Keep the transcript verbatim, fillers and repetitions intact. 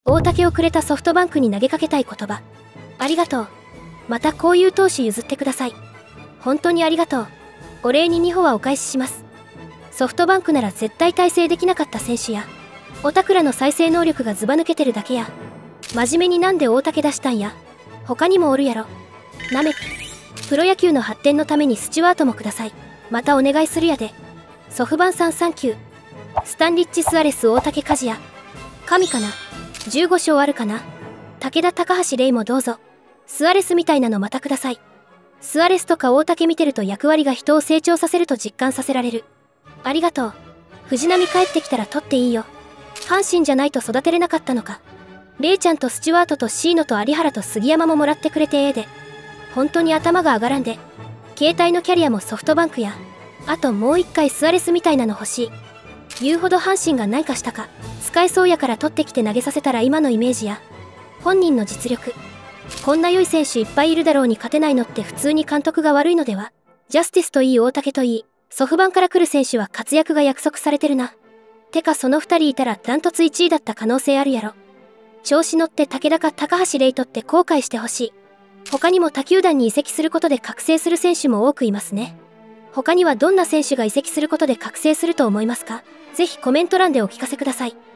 大竹をくれたソフトバンクに投げかけたい言葉。ありがとう。またこういう投手譲ってください。本当にありがとう。お礼ににほはお返しします。ソフトバンクなら絶対大成できなかった選手や、小倉の再生能力がずば抜けてるだけや、真面目になんで大竹出したんや。他にもおるやろ。なめく。プロ野球の発展のためにスチュワートもください。またお願いするやで。ソフバンさんサンキュー。スタンリッチ・スアレス大竹和也。神かな。じゅうご勝あるかな。武田高橋レイもどうぞ。スアレスみたいなのまたください。スアレスとか大竹見てると役割が人を成長させると実感させられる。ありがとう。藤波帰ってきたら取っていいよ。阪神じゃないと育てれなかったのか。レイちゃんとスチュワートとシーノと有原と杉山ももらってくれてええで。本当に頭が上がらんで。携帯のキャリアもソフトバンクや。あともう一回スアレスみたいなの欲しい。言うほど阪神が何かしたか。使えそうやから取ってきて投げさせたら今のイメージや。本人の実力。こんな良い選手いっぱいいるだろうに勝てないのって普通に監督が悪いのでは。ジャスティスといい大竹といい、ソフバンから来る選手は活躍が約束されてるな。てかそのふたりいたらダントツいちいだった可能性あるやろ。調子乗って武田か高橋レイとって後悔してほしい。他にも他球団に移籍することで覚醒する選手も多くいますね。他にはどんな選手が移籍することで覚醒すると思いますか？ぜひコメント欄でお聞かせください。